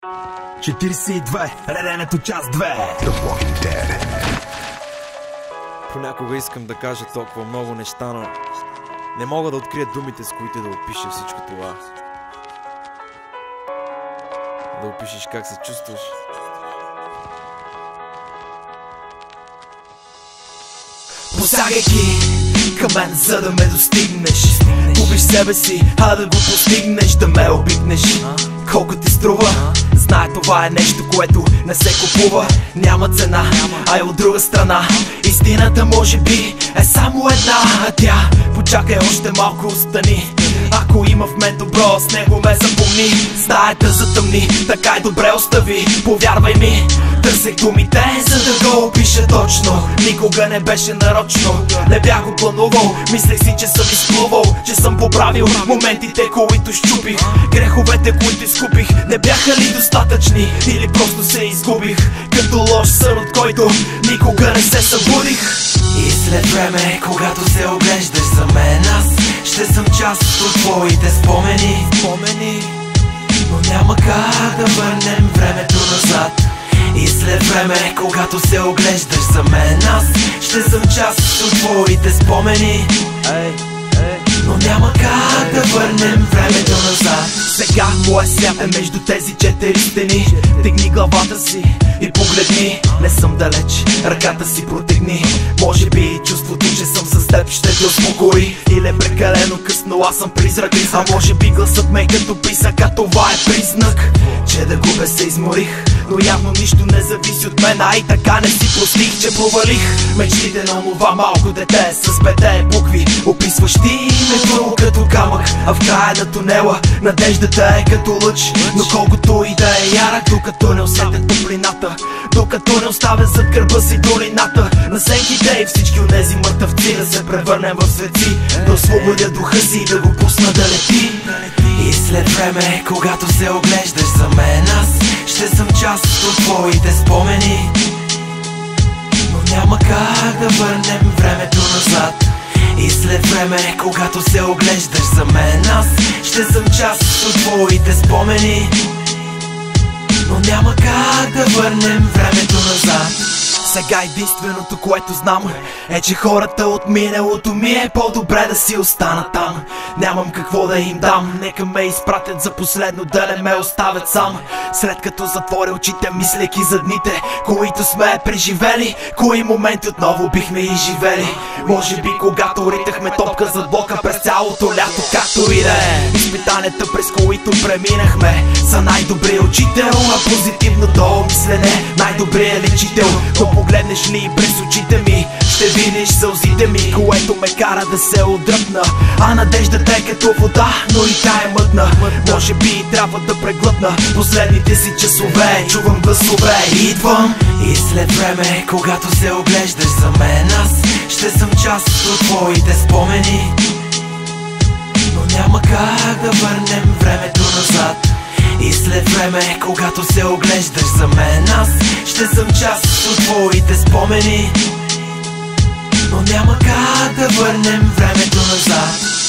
42, реденето част 2. The Walking Dead. Понякога искам да кажа толкова много неща, но не мога да открия думите, с които да опиша всичко това. Да опишеш как се чувстваш. Посягайки към мен, за да ме достигнеш, губиш себе си, а да го постигнеш, да ме обикнеш. Колко ти струва? Знае, това е нещо, което не се купува. Няма цена, а е от друга страна. Истината може би е само една, а тя: почакай още малко, остани. Ако има в мен добро, с него ме запомни. Стаята затъмни, така и добре остави. Повярвай ми, търсех думите, за да го опиша точно. Никога не беше нарочно, не бях го планувал. Мислех си, че съм изплувал, че съм поправил моментите, които щупих. Греховете, които изкупих, не бяха ли достатъчни? Или просто се изгубих, като лош сън, от който никога не се събудих. И след време, когато се оглеждаш за мен, аз ще съм част от твоите спомени. Но няма как да върнем времето назад. И след време, когато се оглеждаш за мен, аз ще съм част от твоите спомени. Но няма как да върнем времето назад. Сега моя свят е между тези четири стени. Дигни главата си и погледни. Не съм далеч, ръката си протегни. Може би чувството, че съм с теб, ще те успокои. Или е прекалено късно, аз съм призрак. А може би гласът ме като писък, а това е признак, че да губя се изморих. Но явно нищо не зависи от мен, а и така не си простих, че провалих мечтите на онова малко дете с пете букви, описващи името като камък. А в края на тунела надеждата е като лъч. Но колкото и да е ярък, докато не усетя топлината, докато не оставя зад гърба си долината на сенките и всички онези мъртъвци, да се превърнем в светци, да освободя духа си и да го пусна да лети. И след време, когато се оглеждаш за мен, аз ще съм част от твоите спомени. Но няма как да върнем времето назад. И след време, когато се оглеждаш за мен, аз ще съм част от твоите спомени. Но няма как да върнем времето назад. Сега единственото, което знам, е, че хората от миналото ми е по-добре да си остана там. Нямам какво да им дам, нека ме изпратят за последно, да не ме оставят сам. След като затворя очите, мислейки за дните, които сме преживели, кои моменти отново бихме изживели. Може би когато ритахме топка зад блока през цялото лято, както и да е. Изпитанията, през които преминахме, са най-добрият учител, а позитивното мислене най-добрият лечител. Но погледнеш ли през очите ми, ще видиш сълзите ми, което ме кара да се отдръпна. А надеждата е като вода, но и тя е мътна. Може би трябва да преглътна последните си часове. Чувам гласове, идвам. И след време, когато се оглеждаш за мен, аз ще съм част от твоите спомени. Но няма как да върнем времето назад. И след време, когато се оглеждаш за мен, аз ще съм част от твоите спомени. Но няма как да върнем времето назад.